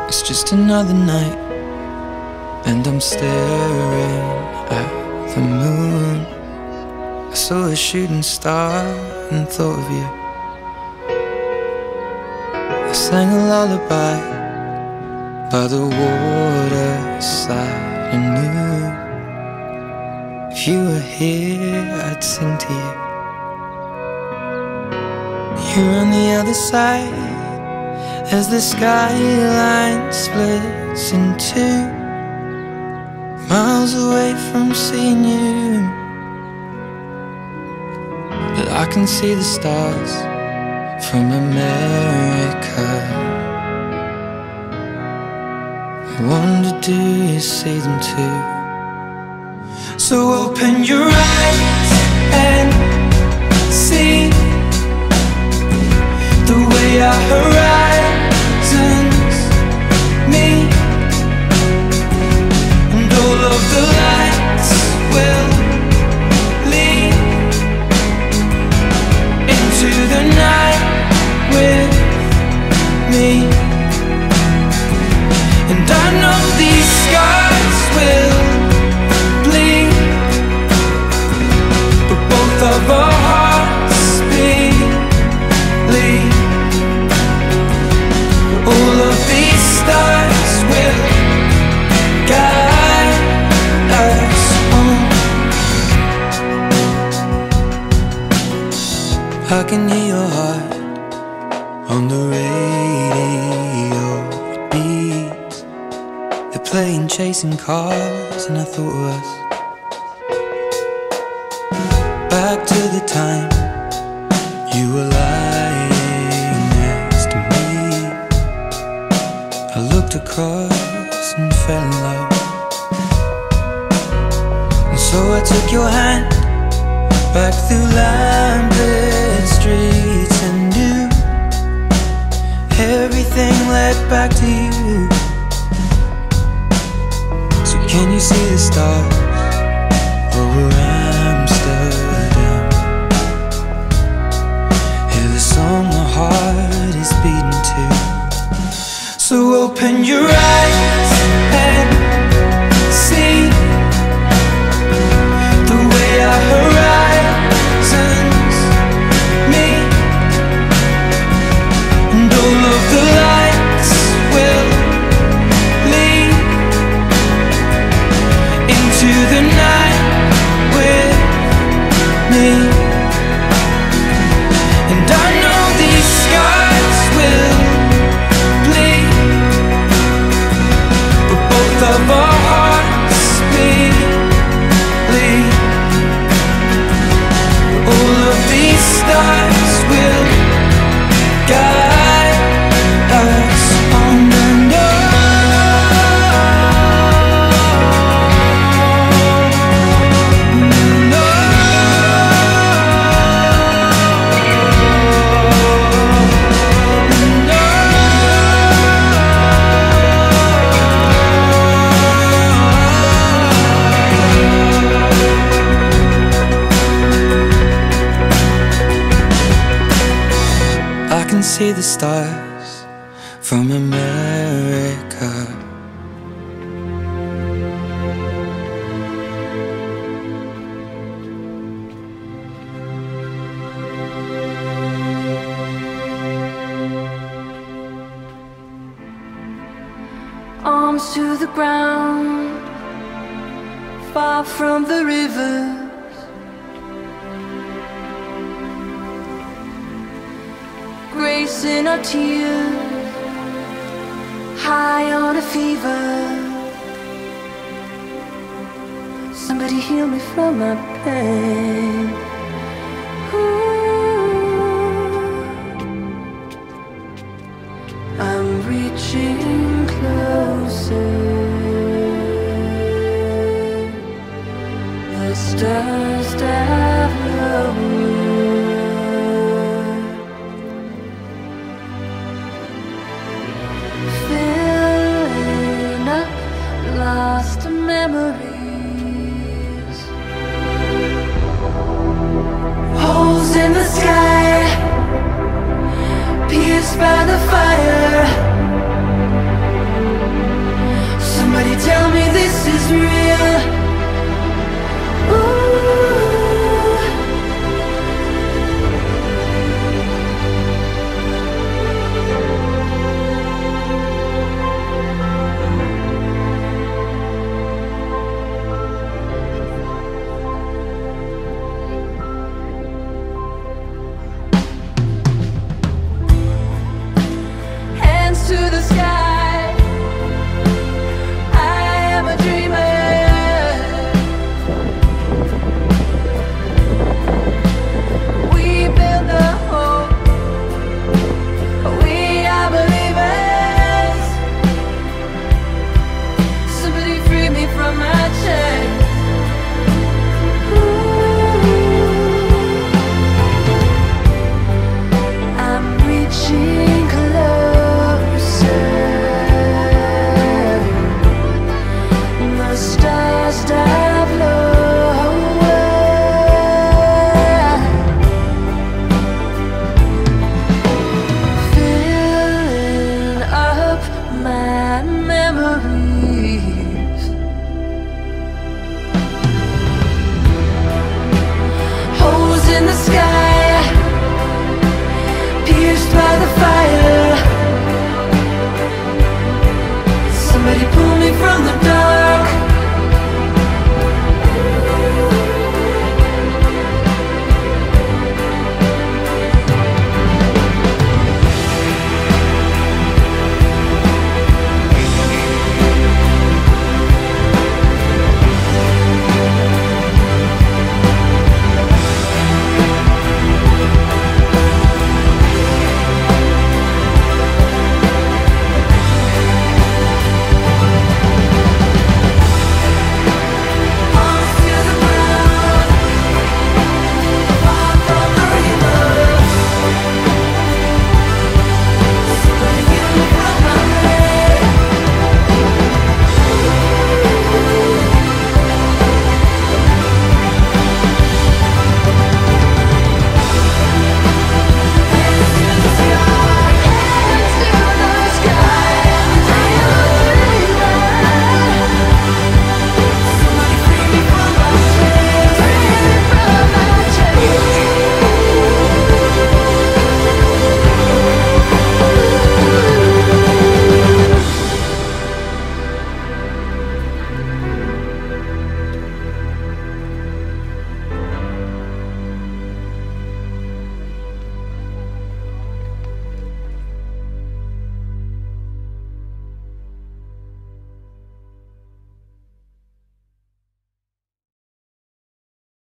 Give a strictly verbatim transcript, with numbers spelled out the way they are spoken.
It's just another night, and I'm staring at the moon. I saw a shooting star and thought of you. I sang a lullaby by the waterside and knew if you were here, I'd sing to you. You're on the other side as the skyline splits in two, miles away from seeing you. But I can see the stars from America. I wonder, do you see them too? So open your eyes and see the way our horizons meet, and all of the lights will lead into the night with me. And I know these scars will bleed, but both of our hearts believe. All of these stars will guide us home. I can hear your heart on the radio. It beats. They're playing Chasing Cars, and I thought of us. Back to the time you were lying next to me. I looked across and fell in love, and so I took your hand back through lamplit streets, and knew everything led back to you. So can you see the stars over Amsterdam? Hear the song my heart is beating to. So open your eyes and see the way our horizons meet, and all of the lights will lead into the night with me. And I know these scars will bleed, but both of our hearts believe. All of these stars will guide us on the I can see the stars from America. Arms to the ground, far from the river. Grace in our tears, high on a fever. Somebody heal me from my pain. Ooh. I'm reaching